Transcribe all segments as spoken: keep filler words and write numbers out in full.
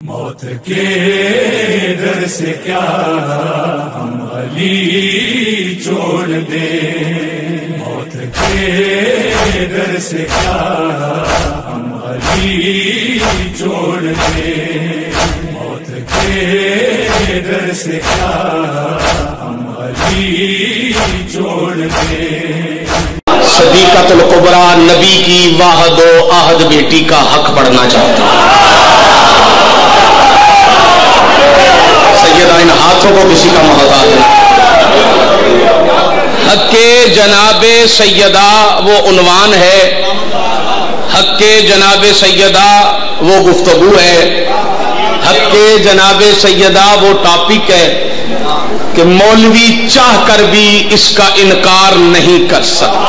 موت کے ڈر سے کیا ہم علی چھوڑ دیں، موت کے ڈر سے کیا ہم علی چھوڑ دیں، موت کے ڈر سے کیا ہم علی چھوڑ دیں۔ صدیقۃ الکبریٰ نبی کی واحد و احد بیٹی کا حق بڑھنا چاہتا ہے۔ سیدہ ان ہاتھوں کو کسی کا محتاج ہے۔ حق کے جناب سیدہ وہ عنوان ہے، حق کے جناب سیدہ وہ گفتگو ہے، حق کے جناب سیدہ وہ ٹاپک ہے کہ مولوی چاہ کر بھی اس کا انکار نہیں کر سکتا۔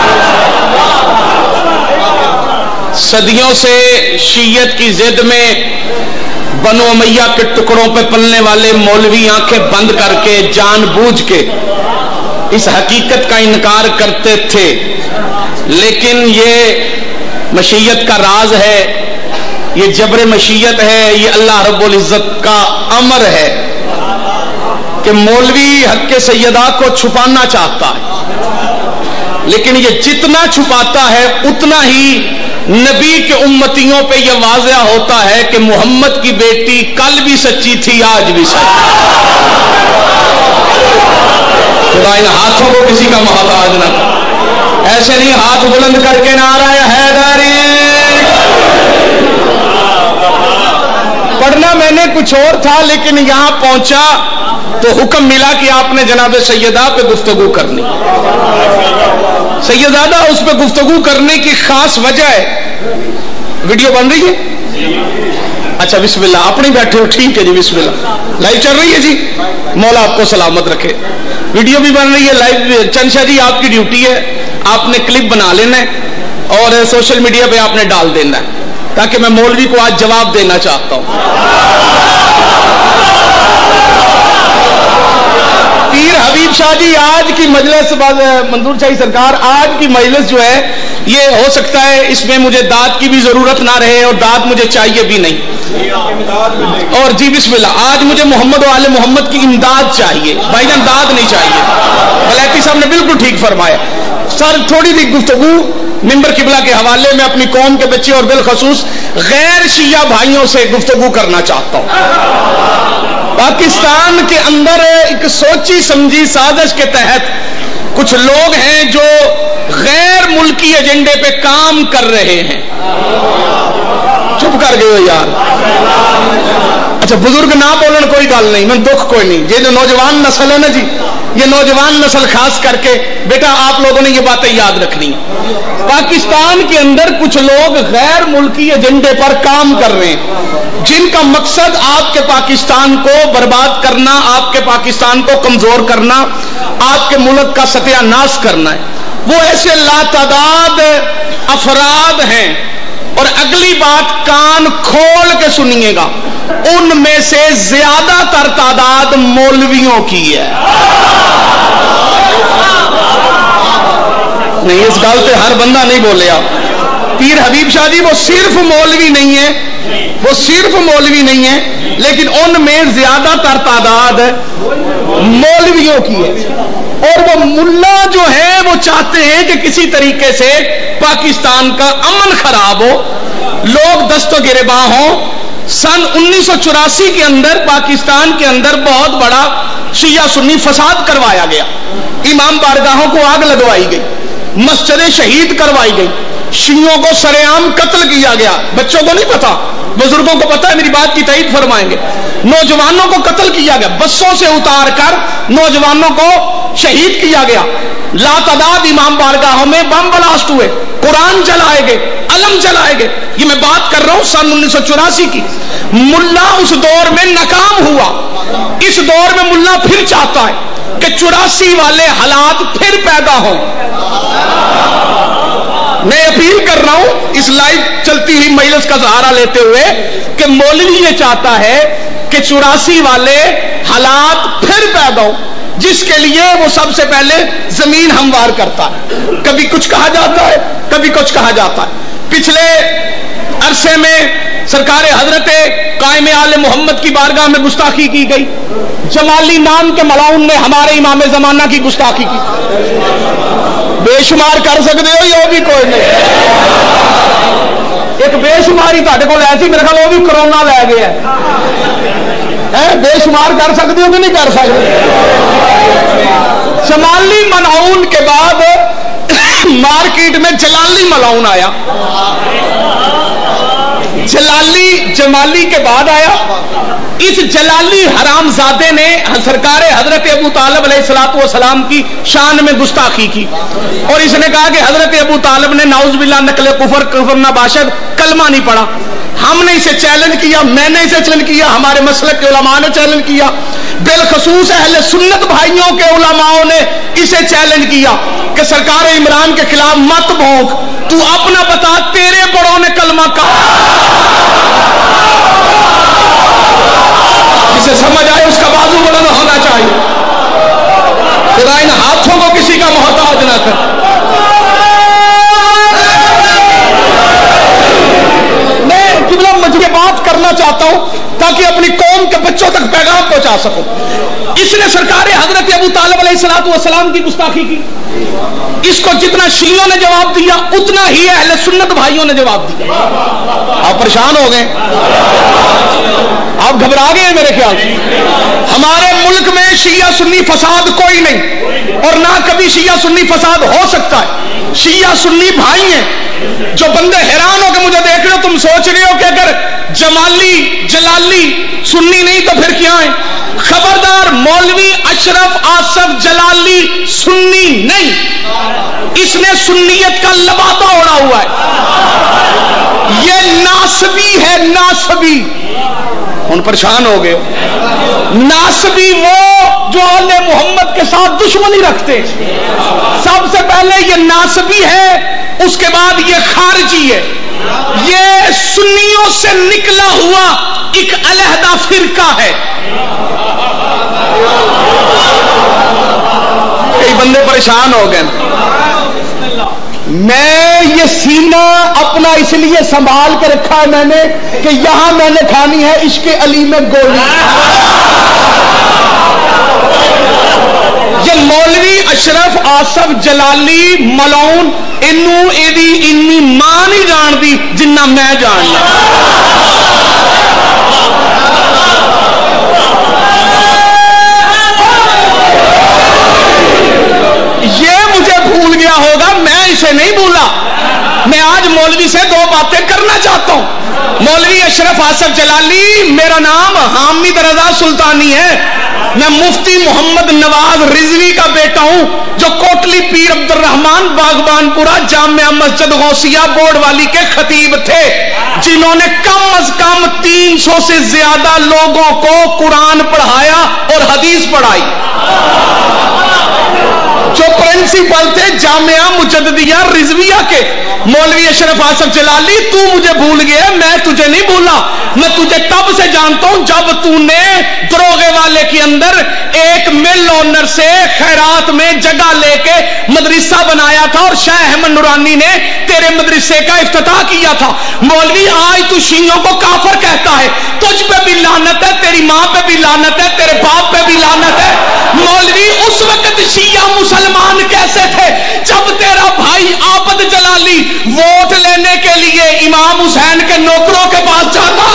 صدیوں سے شیعت کی ضد میں بنو امیہ کے ٹکڑوں پہ پلنے والے مولوی آنکھیں بند کر کے جان بوجھ کے اس حقیقت کا انکار کرتے تھے، لیکن یہ مشیت کا راز ہے، یہ جبر مشیت ہے، یہ اللہ رب العزت کا امر ہے کہ مولوی حق سیدہ کو چھپانا چاہتا ہے، لیکن یہ جتنا چھپاتا ہے اتنا ہی نبی کے امتیوں پہ یہ واضح ہوتا ہے کہ محمد کی بیٹی کل بھی سچی تھی، آج بھی سچی۔ خدا ان ہاتھوں کو کسی کا محتاج نہ کر، ایسے نہیں ہاتھ بلند کر کے نعرہ حیدری پڑھنا میں نے کچھ اور تھا، لیکن یہاں پہنچا تو حکم ملا کہ آپ نے جناب سیدہ پہ گفتگو کرنی۔ سیدزادہ اس پہ گفتگو کرنے کی خاص وجہ ہے، ویڈیو بن رہی ہے؟ اچھا بسم اللہ، اپنی بیٹھے ہو، ٹھیک ہے جی، بسم اللہ، لائیو چل رہی ہے جی، مولا آپ کو سلامت رکھے۔ ویڈیو بھی بن رہی ہے لائیو، چنشا جی آپ کی ڈیوٹی ہے، آپ نے کلپ بنا لینا ہے اور سوشل میڈیا پہ آپ نے ڈال دینا ہے، تاکہ میں مولوی کو آج جواب دینا چاہتا ہوں۔ پیر حبیب شاہ جی آج کی مجلس، منظور شاہی سرکار آج کی مجلس جو ہے یہ ہو سکتا ہے اس میں مجھے داد کی بھی ضرورت نہ رہے اور داد مجھے چاہیے بھی نہیں، اور جی بسم اللہ، آج مجھے محمد و آل محمد کی امداد چاہیے، بھائی جان داد نہیں چاہیے۔ بلیتی صاحب نے بالکل ٹھیک فرمایا۔ سر تھوڑی سی گفتگو منبر قبلہ کے حوالے میں اپنی قوم کے بچے اور بالخصوص غیر شیعہ بھائیوں سے گفتگو کرنا چاہتا ہوں۔ پاکستان کے اندر ایک سوچی سمجھی سازش کے تحت کچھ لوگ ہیں جو غیر ملکی ایجنڈے پہ کام کر رہے ہیں۔ چپ کر گئے ہو یار، اچھا بزرگ نہ بولن کوئی گل نہیں، میں دکھ کوئی نہیں، یہ جو نوجوان نسل ہے نا جی، یہ نوجوان نسل خاص کر کے بیٹا آپ لوگوں نے یہ باتیں یاد رکھنی۔ پاکستان کے اندر کچھ لوگ غیر ملکی ایجنڈے پر کام کر رہے ہیں، جن کا مقصد آپ کے پاکستان کو برباد کرنا، آپ کے پاکستان کو کمزور کرنا، آپ کے ملک کا ستیہ ناش کرنا ہے۔ وہ ایسے لاتعداد افراد ہیں، اور اگلی بات کان کھول کے سنیے گا، ان میں سے زیادہ تر تعداد مولویوں کی ہے۔ نہیں اس گل پہ ہر بندہ نہیں بولے آپ۔ پیر حبیب شاہ جی وہ صرف مولوی نہیں ہے، وہ صرف مولوی نہیں ہے، لیکن ان میں زیادہ تر تعداد مولویوں کی ہے، اور وہ ملا جو ہے وہ چاہتے ہیں کہ کسی طریقے سے پاکستان کا امن خراب ہو، لوگ دست و گریباں ہوں۔ سن انیس سو چوراسی کے اندر پاکستان کے اندر بہت بڑا شیعہ سنی فساد کروایا گیا، امام بارگاہوں کو آگ لگوائی گئی، مسجدیں شہید کروائی گئی، شیعوں کو سرے عام قتل کیا گیا، بچوں کو نہیں پتا، بزرگوں کو پتا ہے، میری بات کی تائید فرمائیں گے، نوجوانوں کو قتل کیا گیا، بسوں سے اتار کر نوجوانوں کو شہید کیا گیا، لاتعداد امام بارگاہوں میں بم بلاسٹ ہوئے، قرآن جلائے گئے، علم جلائے گئے۔ یہ میں بات کر رہا ہوں سن انیس سو چوراسی کی۔ ملا اس دور میں ناکام ہوا، اس دور میں ملا پھر چاہتا ہے کہ چوراسی والے حالات پھر پیدا ہوں۔ میں اپیل کر رہا ہوں اس لائیو چلتی ہوئی مجلس کا سہارا لیتے ہوئے کہ مولوی یہ چاہتا ہے کہ چوراسی والے حالات پھر پیدا ہوں، جس کے لیے وہ سب سے پہلے زمین ہموار کرتا ہے۔ کبھی کچھ کہا جاتا ہے، کبھی کچھ کہا جاتا ہے۔ پچھلے عرصے میں سرکار حضرت قائم آل محمد کی بارگاہ میں گستاخی کی گئی، جمالی نام کے ملاؤن نے ہمارے امام زمانہ کی گستاخی کی، بے شمار کر سکتے ہو یہ بھی کوئی نہیں، ایک بے شماری تھوڑے کو ایسی میرے خیال وہ بھی کرونا لے گیا ہے، بے شمار کر سکتے ہو کہ نہیں کر سکتے؟ جمالی ملاؤن کے بعد مارکیٹ میں جلالی ملاؤن آیا، جلالی جمالی کے بعد آیا، اس جلالی حرام زادے نے سرکار حضرت ابو طالب علیہ الصلوۃ والسلام کی شان میں گستاخی کی، اور اس نے کہا کہ حضرت ابو طالب نے نعوذ باللہ نقل کفر کفر نہ باشد کلمہ نہیں پڑھا۔ ہم نے اسے چیلنج کیا، میں نے اسے چیلنج کیا، ہمارے مسلک کے علماء نے چیلنج کیا، بالخصوص اہل سنت بھائیوں کے علماء نے اسے چیلنج کیا کہ سرکار عمران کے خلاف مت بھونک، تو اپنا بتا تیرے بڑوں نے کلمہ کہا، جسے سمجھ آئے اس کا بازو بلند ہونا چاہیے، خدا ان ہاتھوں کو کسی کا محتاج نہ کر۔ میں بات کرنا چاہتا ہوں تاکہ اپنی قوم کے بچوں تک پیغام پہنچا سکوں۔ اس نے سرکار حضرت ابو طالب علیہ الصلوۃ والسلام کی گستاخی کی، اس کو جتنا شیعوں نے جواب دیا اتنا ہی اہل سنت بھائیوں نے جواب دیا۔ آپ پریشان ہو گئے، آپ گھبرا گئے میرے خیال سے۔ ہمارے ملک میں شیعہ سنی فساد کوئی نہیں، اور نہ کبھی شیعہ سنی فساد ہو سکتا ہے، شیعہ سنی بھائی ہیں۔ جو بندے حیران ہو کے مجھے دیکھ رہے ہو، تم سوچ رہے ہو کہ اگر جمالی جلالی سنی نہیں تو پھر کیا ہے؟ خبردار، مولوی اشرف آصف جلالی سنی نہیں، اس نے سنیت کا لبادہ اوڑھا ہوا ہے، یہ ناسبی ہے، ناسبی۔ ان پریشان ہو گئے، ناسبی وہ جو آل محمد کے ساتھ دشمنی رکھتے، سب سے پہلے یہ ناسبی ہے، اس کے بعد یہ خارجی ہے، یہ سنیوں سے نکلا ہوا ایک علیحدہ فرقہ ہے۔ کئی بندے پریشان ہو گئے۔ میں یہ سینہ اپنا اس لیے سنبھال کے رکھا ہے میں نے کہ یہاں میں نے کھانی ہے عشق علی میں گولی۔ یہ مولوی اشرف آصف جلالی ملاؤن انو ایدی انی ماں نہیں جان دی جنہ میں جان لیا۔ یہ مجھے بھول گیا ہوگا، میں اسے نہیں بھولا۔ میں آج مولوی سے دو باتیں کرنا چاہتا ہوں۔ مولوی اشرف آصف جلالی، میرا نام حامد رضا سلطانی ہے، میں مفتی محمد نواز رضوی کا بیٹا ہوں، جو کوٹلی پیر عبد الرحمان باغبان پورا جامعہ مسجد غوثیہ بورڈ والی کے خطیب تھے، جنہوں نے کم از کم تین سو سے زیادہ لوگوں کو قرآن پڑھایا اور حدیث پڑھائی، جو پرنسپل تھے جامعہ مجددیہ رضویہ کے۔ مولوی اشرف آصف جلالی، تو مجھے بھول گیا، میں تجھے نہیں بھولا، میں تجھے تب سے جانتا ہوں جب تو نے دروغے والے کے اندر ایک مل اونر سے خیرات میں جگہ لے کے مدرسہ بنایا تھا، اور شاہ احمد نورانی نے تیرے مدرسے کا افتتاح کیا تھا۔ مولوی آج تو شیعوں کو کافر کہتا ہے، تجھ پہ بھی لعنت ہے، تیری ماں پہ بھی لعنت ہے، تیرے باپ پہ بھی لعنت ہے۔ مولوی اس وقت شیعہ مسلمان کیسے تھے جب تیرا بھائی عابد جلالی ووٹ لینے کے لیے امام حسین کے نوکروں کے پاس جاتا۔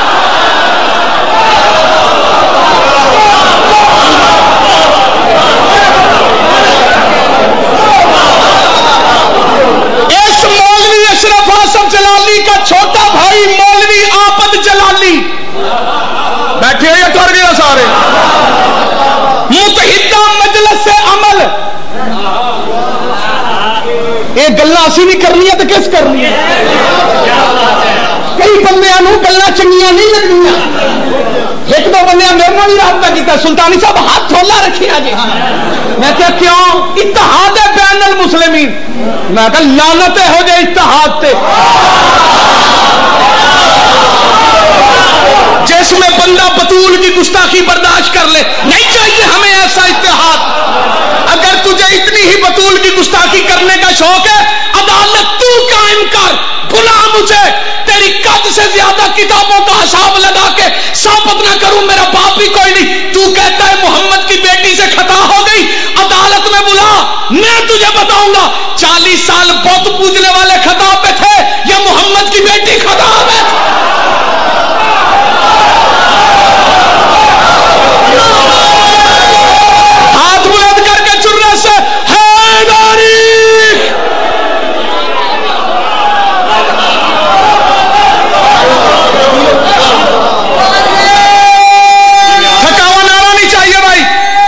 اس مولوی اشرف آصف جلالی کا چھوٹا بھائی مولوی عابد جلالی بیٹھے ہوئے کر گیا سارے متحدہ مجلس عمل۔ یہ گلا اسی نہیں کرنی ہے تو کس کرنی ہے؟ کئی بندیاں نو گلا چنگیاں نہیں لگنیاں، ایک دو بندیاں میرے نال ہی رابطہ کیتا، سلطانی صاحب ہاتھ تھولا رکھیا جی، میں کہا کیوں؟ اتحاد بین المسلمین، میں کہا لعنت ہو جائے اتحاد تے، جس میں بندہ بطول کی گستاخی برداشت کر لے۔ نہیں چاہیے ہمیں ایسا اتحاد۔ اگر تجھے اتنی ہی بطول کی گستاخی کرنے کا شوق ہے، عدالت تو قائم کر، بلا مجھے، تیری قد سے زیادہ کتابوں کا حساب لگا کے ثابت نہ کروں میرا باپ بھی کوئی نہیں. تو کہتا ہے محمد کی بیٹی سے خطا ہو گئی, عدالت میں بلا, میں تجھے بتاؤں گا چالیس سال بت پوجنے والے خطا پہ تھے یا محمد کی بیٹی خطا میں. ہاتھ بلند کر کے چرنے سے حیداری. تھکاوا نعرہ نہیں چاہیے بھائی.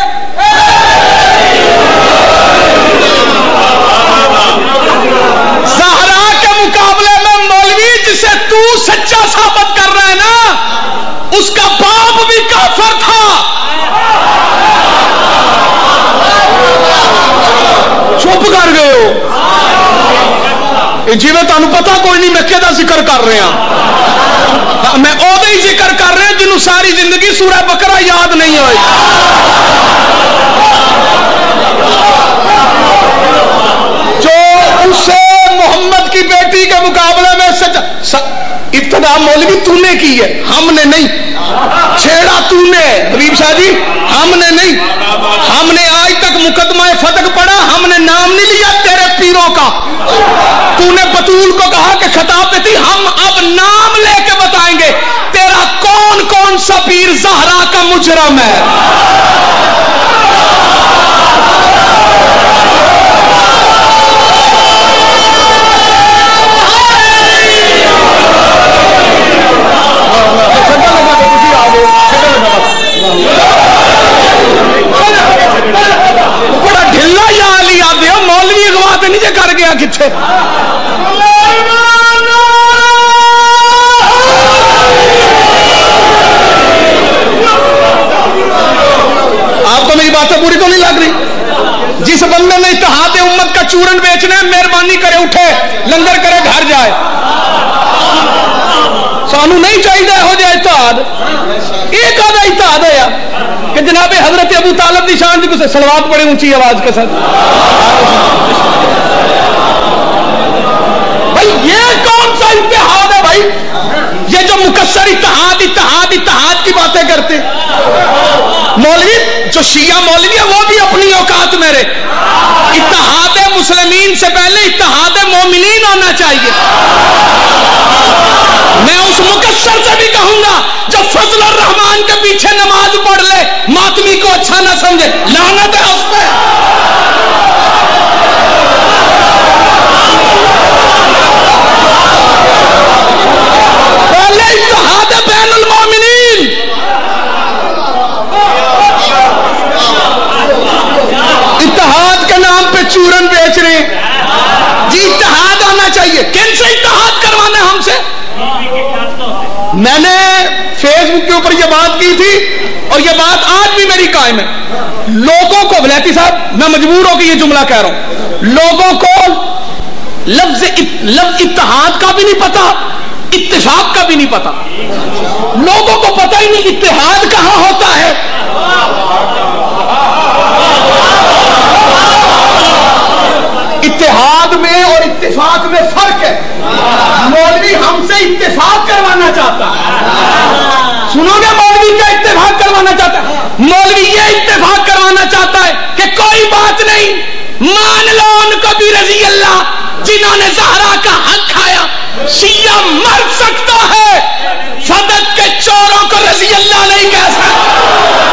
زہرا کے مقابلے میں مولوی جسے تو سچا ثابت کر رہا ہے نا, اس کا باپ بھی کافر تھا. چپ کر گئے ہو جی میں تمہیں پتا کوئی نہیں میں کہدا ذکر کر رہا ہوں. میں او ہی ذکر کر رہا ہوں جنہوں ساری زندگی سورہ بقرہ یاد نہیں ہوئی. جو اسے محمد کی بیٹی کے مقابلے میں سچ ابتدا مولوی تو نے کی ہے, ہم نے نہیں. چھیڑا تو نے حبیب شاہ جی, ہم نے نہیں. ہم نے آج تک مقدمہ فتح پڑھا, ہم نے نام نہیں لیا تیرے پیروں کا. تو نے بطول کو کہا کہ خطا پہ تھی, ہم اب نام لے کے بتائیں گے تیرا کون کون سا پیر زہرا کا مجرم ہے. بڑا ڈھلا یا علی آدھے ہو, مولوی اغوا تے نیچے کر گیا کتھے. آپ کو میری باتیں پوری تو نہیں لگ رہی. جس بندے نے اتحاد امت کا چورن بیچنا ہے مہربانی کرے اٹھے لنگر کرے گھر جائے. سانو نہیں چاہیے ہو جائے اتحاد. ایک آدھا اتحاد ہے یار کہ جناب حضرت ابو طالب دی شان جی سلوات بڑی اونچی آواز کے ساتھ. بھائی یہ کون سا اتحاد ہے بھائی؟ یہ جو مکسر اتحاد اتحاد اتحاد کی باتیں کرتے مولوی, جو شیعہ مولوی ہے وہ بھی اپنی اوقات میں رہے. اتحاد مسلمین سے پہلے اتحاد مومنین ہونا چاہیے. میں اس مکسر سے بھی کہوں گا جو فضل الرحمان کے پیچھے نماز پڑھ لے ماتمی کو اچھا نہ سمجھے, لعنت ہے اس پہ. پہلے اتحاد بین المومنین. اتحاد کے نام پہ چورن بیچ رہے ہیں جی. اتحاد آنا چاہیے. کن سے اتحاد کروانا ہم سے؟ میں نے فیس بک کے اوپر یہ بات کی تھی اور یہ بات آج بھی میری قائم ہے. لوگوں کو ولیتی صاحب میں مجبور ہو کے یہ جملہ کہہ رہا ہوں, لوگوں کو لفظ لفظ اتحاد کا بھی نہیں پتا, اتفاق کا بھی نہیں پتا. لوگوں کو پتہ ہی نہیں اتحاد کہاں ہوتا ہے. اتحاد میں اور اتفاق میں فرق ہے. مولوی ہم سے اتفاق کروانا چاہتا ہے. سنو گے مولوی کیا اتفاق کروانا چاہتا ہے؟ مولوی یہ اتفاق کروانا چاہتا ہے کہ کوئی بات نہیں, مان لو ان کو بھی رضی اللہ جنہوں نے زہرا کا حق کھایا. شیعہ مر سکتا ہے, صدق کے چوروں کو رضی اللہ نہیں کہہ سکتا.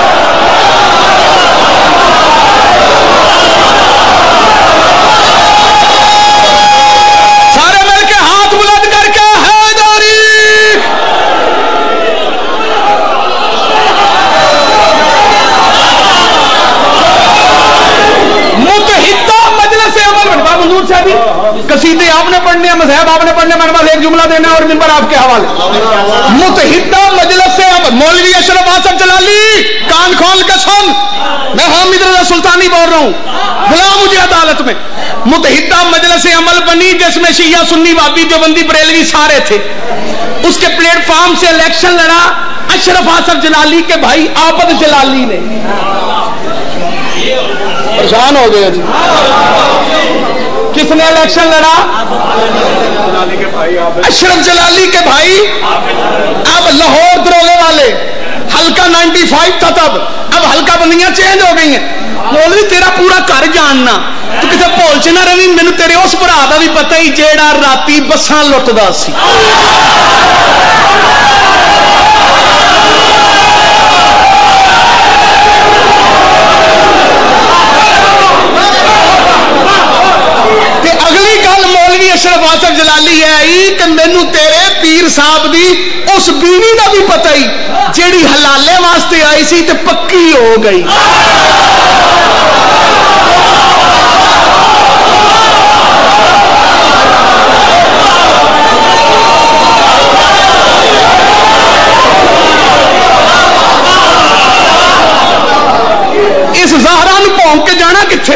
سارے مل کے ہاتھ بلند کر کے حیداری. متحدہ مجلس عمل بابو نور صاحب قصیدے آپ نے پڑھنے ہیں, مذہب آپ نے پڑھنے, میرے پاس ایک جملہ دینا ہے اور ممبر آپ کے حوالے. متحدہ مجلس عمل مولوی اشرف آصف جلالی کان کھول کے سن, میں حامد رضا سلطانی بول رہا ہوں, بلا مجھے عدالت میں. متحدہ مجلس عمل بنی جس میں شیعہ سنی وابی دیوبندی بریلوی سارے تھے. اس کے پلیٹ فارم سے الیکشن لڑا اشرف آصف جلالی کے بھائی آبد جلالی نے. پریشان ہو گئے جی. کس نے الیکشن لڑا؟ اشرف جلالی کے بھائی. اب لاہور دروگے والے ہلکا نائنٹی فائیو تھا تب, اب ہلکا بندیاں چینج ہو گئی ہیں. مولوی تیرا پورا گھر جاننا, تو کسی بھول چ نہ رہی. مینوں تیرے اس بھرا دا بھی پتہ ہی جیڑا راتی بساں لٹدا سی. اگلی گل مولوی اشرف آصف جلالی ہے کہ مینوں تیرے پیر صاحب دی اس بیوی دا بھی پتہ ہی جیڑی حلالے واسطے آئی سی تے پکی ہو گئی. اس زہرا نو بھونک کے جانا کتنے؟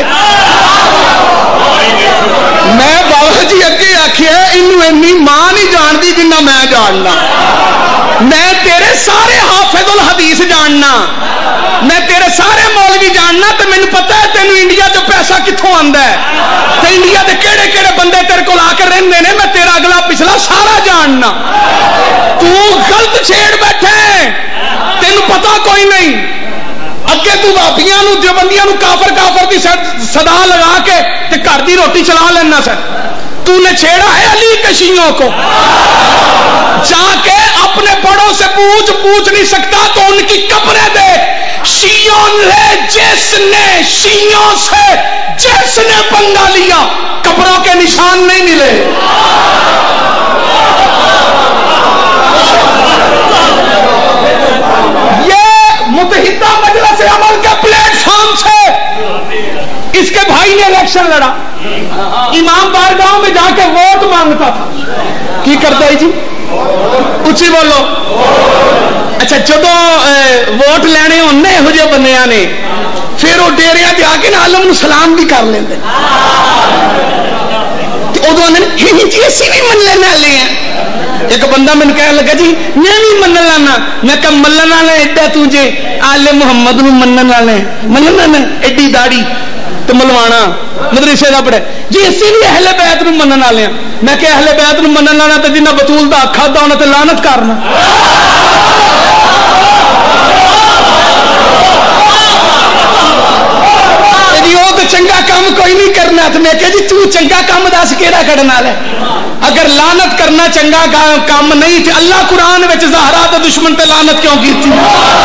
میں بابا جی اگے آخیا انہوں اینی ماں نہیں جانتی جنہ میں جاننا. میں تیرے سارے حافظ الحدیث جاننا, میں تیرے سارے مولوی جاننا. تو مینوں پتا ہے تینوں انڈیا جو پیسہ کتوں آتا ہے, تو انڈیا کے کہڑے کہڑے بندے تیرے کو آ کے رہتے ہیں. میں تیرا اگلا پچھلا سارا جاننا. تو غلط چھیڑ بیٹھے, تینوں پتا کوئی نہیں. اگے تو بابیاں نو دیوبندیاں نو کافر کافر کی صدا لگا کے تے گھر دی روٹی چلا لینا سر. تو نے چھیڑا ہے علی کے شیعوں کو. جا کے اپنے بڑوں سے پوچھ پوچھ نہیں سکتا تو ان کی قبریں دے. شیعوں نے جس نے شیعوں سے جس نے پنگا لیا قبروں کے نشان نہیں ملے. متحدہ مجلس عمل کے پلیٹ فارم سے اس کے بھائی نے الیکشن لڑا. امام بارگاہ میں جا کے ووٹ مانگتا تھا. کی کرتا ہے جی؟ اچھی بولو. اچھا جدو ووٹ لینے ہونے یہو جہے بندیاں نے پھر وہ ڈیریا جا کے عالم سلام بھی کر لیں. ادو جی اسی بھی من لینے والے ہیں. ایک بندہ میں کہنے لگا جی میں بھی من لانا. میں کہ ملن والے ایڈا تجھے آل محمد نو منن والے منن والے ایڈی داڑھی تو ملوانا مدرسے کا پڑھے جی اسی بھی اہل بیت نو منن والے. میں کہ اہل بیت نو منن والا تو جنہ بطول دا اکھا دا انہاں تے لعنت کرنا. چنگا کام کوئی نہیں کرنا. تو میں کہ جی تو چنگا کام دس کیڑا کرنا ہے؟ اگر لعنت کرنا چنگا کام نہیں تھی اللہ قرآن وچ زہرا تے دشمن تے لعنت کیوں کی تھی؟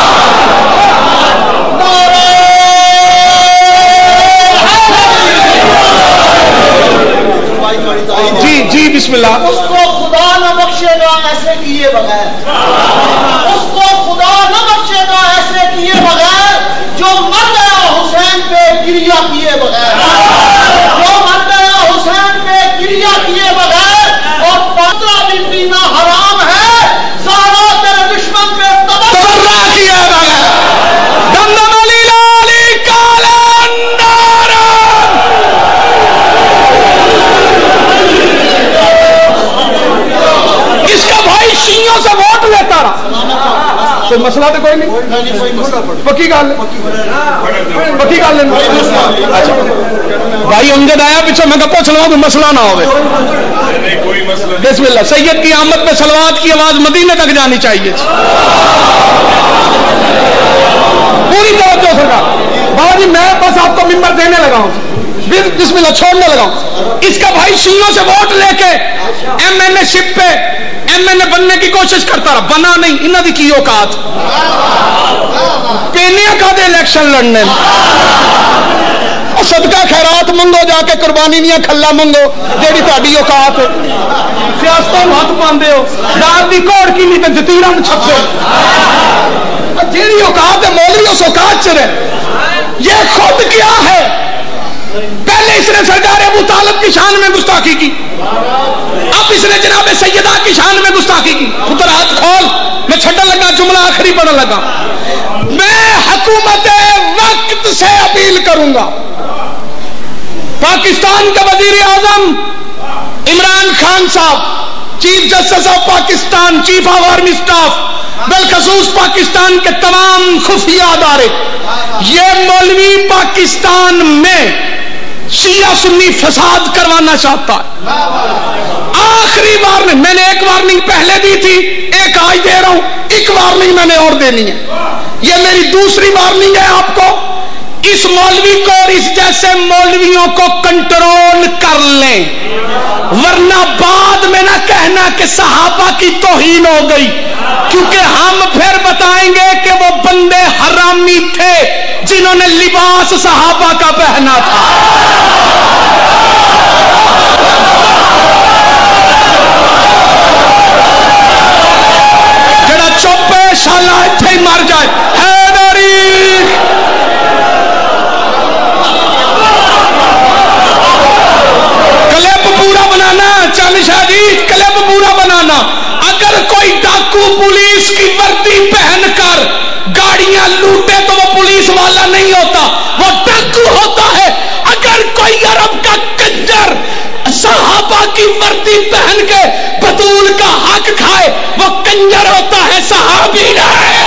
جی جی بسم اللہ. اس کو خدا نہ بخشے گا ایسے کیے بغیر. اس کو خدا نہ بخشے گا ایسے کیے بغیر جو مر گیا حسین پہ گریا کیے بغیر. جو مر گیا حسین پہ گریا کیے بغیر. اور پاترا بھی پینا حرام ہے. زہرا تیرے دشمن پہ تبرہ کیے بغیر. دمدم علی لالی کالندار. اس کا بھائی شیعوں سے ووٹ لیتا رہا. کوئی مسئلہ تو کوئی نہیں. پکی گل پکی گل بھائی امجد آیا پیچھے میں پوچھ لوں کوئی مسئلہ نہ ہو. بسم اللہ. سید کی آمد پہ صلوات کی آواز مدینے تک جانی چاہیے. پوری توجہ سرکار. بابا جی میں بس آپ کو ممبر دینے لگا ہوں, بسم اللہ چھوڑنے لگا ہوں. اس کا بھائی شیعوں سے ووٹ لے کے ایم این اے شپ پہ ایم این اے بننے کی کوشش کرتا رہا. بنا نہیں. انہوں نے کی اوقات پینیا کا دے الیکشن لڑنے. صدقہ خیرات منگو جا کے قربانی نہیں کھلا منگو جیڑی تاری اوقات. سیاستوں ہاتھ پاندے ہو دار دی کوڑ کی نہیں تو جتیرا چھپے. جیڑی اوقات ہے مولوی اس اوقات چ رہے. یہ خود کیا ہے؟ پہلے اس نے سرکار ابو طالب کی شان میں گستاخی کی, اب اس نے جناب سیدہ کی شان میں گستاخی کی. پتر ہاتھ کھول. میں چھٹا لگا جملہ آخری پڑھنے لگا. میں حکومت وقت سے اپیل کروں گا. پاکستان کا وزیر اعظم عمران خان صاحب, chief justice of Pakistan, chief of army staff, بالخصوص پاکستان کے تمام خفیہ ادارے, یہ مولوی پاکستان میں شیعہ سنی فساد کروانا چاہتا ہے. آخری وارننگ میں نے ایک وارننگ پہلے دی تھی, ایک آج دے رہا ہوں, ایک وارننگ میں نے اور دینی ہے. یہ میری دوسری وارننگ ہے آپ کو. اس مولوی کو اور اس جیسے مولویوں کو کنٹرول کر لیں, ورنہ بعد میں نہ کہنا کہ صحابہ کی توہین ہو گئی, کیونکہ ہم پھر بتائیں گے کہ وہ بندے حرامی تھے جنہوں نے لباس صحابہ کا پہنا تھا. جڑا چپ ہے شالا اتھے ہی مر جائے. حیدری کلپ پورا بنانا, چاند شاہ جی کلپ پورا بنانا. اگر کوئی ڈاکو پولیس کی وردی پہن کر گاڑیاں لوٹے تو وہ پولیس والا نہیں ہوتا, وہ ڈاکو ہوتا ہے. اگر کوئی عرب کا کنجر صحابہ کی وردی پہن کے بطول کا حق کھائے وہ کنجر ہوتا ہے, صحابی نہیں.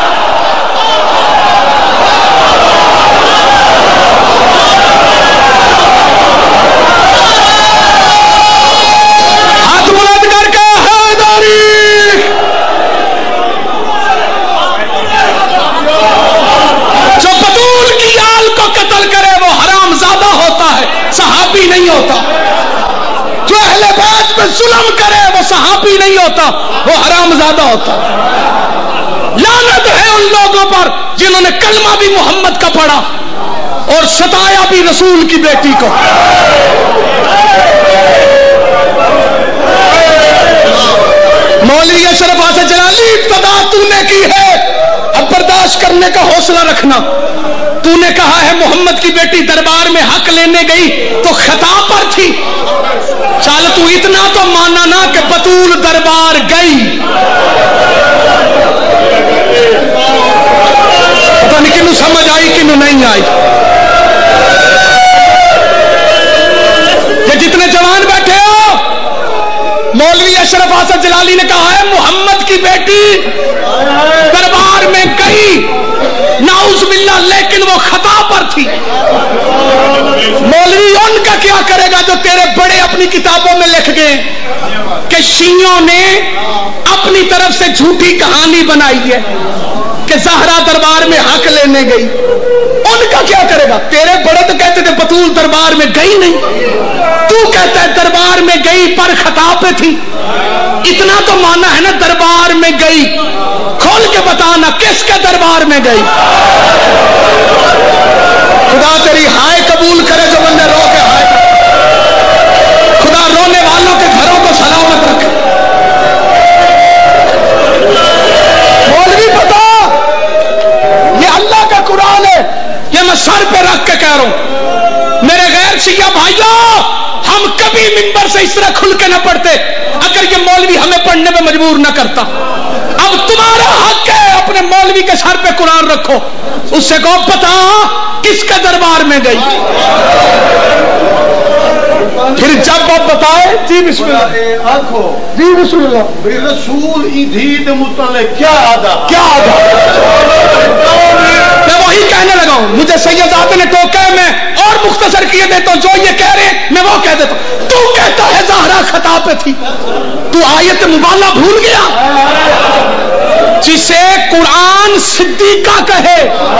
ہاتھ بلند کر کے حیدری. جو بطول کی آل کو قتل کرے وہ حرام زادہ ہوتا ہے, صحابی نہیں ہوتا. جو اہل بیت پہ ظلم کرے وہ صحابی نہیں ہوتا, وہ حرام زادہ ہوتا. لعنت ہے ان لوگوں پر جنہوں نے کلمہ بھی محمد کا پڑھا اور ستایا بھی رسول کی بیٹی کو. مولوی اشرف حسن جلالی ابتدا تو نے کی ہے, اب برداشت کرنے کا حوصلہ رکھنا. تو نے کہا ہے محمد کی بیٹی دربار میں حق لینے گئی تو خطا پر تھی. چل تو اتنا تو مانا نا کہ بطول دربار گئی. پتہ نہیں کنوں سمجھ آئی کنوں نہیں آئی. یہ جتنے جوان بیٹھے ہو, مولوی اشرف حسن جلالی نے کہا ہے محمد کی بیٹی دربار میں گئی, نعوذ باللہ, لیکن وہ خطا پر تھی. مولوی ان کا کیا کرے گا جو تیرے بڑے اپنی کتابوں میں لکھ گئے کہ شیعوں نے اپنی طرف سے جھوٹی کہانی بنائی ہے کہ زہرا دربار میں حق لینے گئی. ان کا کیا کرے گا؟ تیرے بڑے تو کہتے تھے بطول دربار میں گئی نہیں, تو کہتا ہے دربار میں گئی پر خطا پہ تھی. اتنا تو مانا ہے نا دربار میں گئی. کھول کے بتانا کس کے دربار میں گئی. خدا تیری ہائے قبول کرے جو بندے رو کے ہائے. خدا رونے والوں کے گھروں کو سلامت رکھے. مولوی پتا یہ اللہ کا قرآن ہے, یہ میں سر پہ رکھ کے کہہ رہا ہوں. میرے غیر شیعہ بھائیوں, ہم کبھی منبر سے اس طرح کھل کے نہ پڑھتے اگر یہ مولوی ہمیں پڑھنے میں مجبور نہ کرتا. اب تمہارا حق ہے اپنے مولوی کے سر پہ قرآن رکھو, اس سے کہو بتا کس کے دربار میں گئی. پھر جب آپ بتائے جی بسم اللہ آنکھو جی بسم اللہ بے رسول ایدھید متعلق کیا آدھا کیا آدھا. میں وہی کہنے لگا ہوں, مجھے سید آتے نے ٹوکا ہے, میں اور مختصر کیے دیتا ہوں. جو یہ کہہ رہے ہیں میں وہ کہہ دیتا ہوں. تو کہتا ہے زہرا خطا پہ تھی, تو آیت مبالہ بھول گیا. جسے قرآن صدیقہ کہے,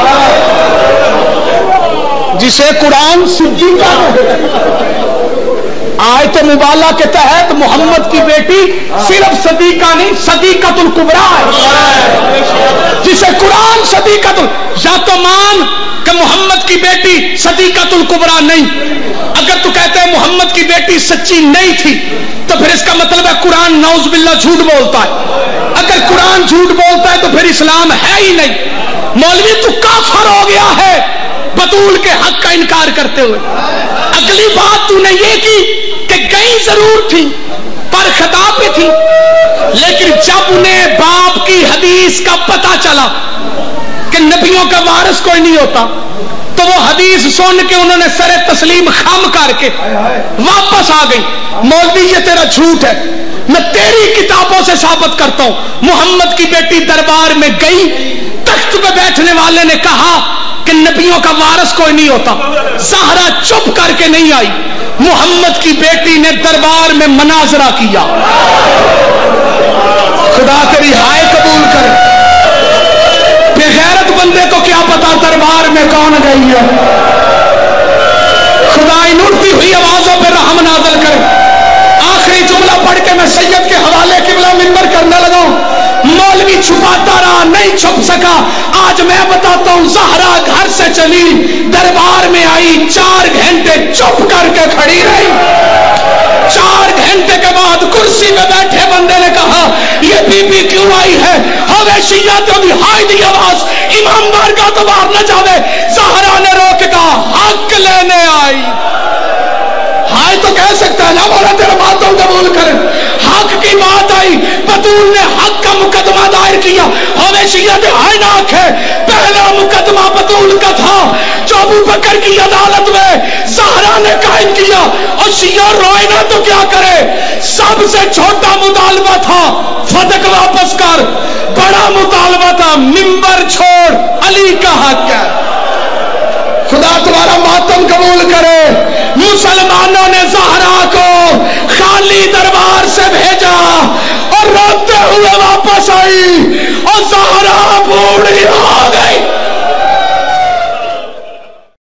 جسے قرآن صدیقہ کہے, آیت مبالہ کے تحت محمد کی بیٹی صرف صدیقہ نہیں صدیقۃ الکبریٰ ہے. جسے قرآن صدیقۃ, یا تو مان کہ محمد کی بیٹی صدیقۃ الکبریٰ نہیں. اگر تو کہتے ہیں محمد کی بیٹی سچی نہیں تھی تو پھر اس کا مطلب ہے قرآن نعوذ باللہ جھوٹ بولتا ہے. اگر قرآن جھوٹ بولتا ہے تو پھر اسلام ہے ہی نہیں. مولوی تو کافر ہو گیا ہے بطول کے حق کا انکار کرتے ہوئے. اگلی بات تو نے یہ کی کہ گئی ضرور تھی پر خطا پہ تھی, لیکن جب انہیں باپ کی حدیث کا پتہ چلا کہ نبیوں کا وارث کوئی نہیں ہوتا تو وہ حدیث سن کے انہوں نے سر تسلیم خم کر کے واپس آ گئی. مولوی یہ تیرا جھوٹ ہے, میں تیری کتابوں سے ثابت کرتا ہوں محمد کی بیٹی دربار میں گئی. تخت پہ بیٹھنے والے نے کہا کہ نبیوں کا وارث کوئی نہیں ہوتا. زہرا چپ کر کے نہیں آئی. محمد کی بیٹی نے دربار میں مناظرہ کیا. خدا تیری ہائے قبول کر. بغیرت بندے کو کیا پتا دربار میں کون گئی ہے. خدا ان اٹھتی ہوئی آوازوں پہ رحم نازل کر. آخری جملہ پڑھ کے میں سید کے حوالے قبلہ منبر کرنے لگا. مولوی چھپاتا رہا, نہیں چھپ سکا. آج میں بتاتا ہوں, زہرا گھر سے چلی, دربار میں آئی, چار گھنٹے چپ کر کے کھڑی رہی. چار گھنٹے کے بعد کرسی میں بیٹھے بندے نے کہا یہ بی بی کیوں آئی ہے. حویشیات دی ہائی دی آواز, امام بارگاہ تو باہر نہ جاوے. زہرا نے رو کے کہا حق لینے آئی. ہائے تو کہہ سکتا ہے نا مولا تیرا باتوں قبول کر. حق کی بات آئی, بطول نے حق کا مقدمہ دائر کیا. حویشیت عیناک ہے, پہلا مقدمہ بطول کا تھا جو ابو بکر کی عدالت میں زہرا نے قائم کیا. اور شیعہ روئے نہ تو کیا کرے. سب سے چھوٹا مطالبہ تھا فتق واپس کر, بڑا مطالبہ تھا منبر چھوڑ, علی کا حق ہے. خدا تمہارا ماتم قبول کرے. مسلمانوں نے زہرا کو خالی دربار سے بھیجا اور روتے ہوئے واپس آئی.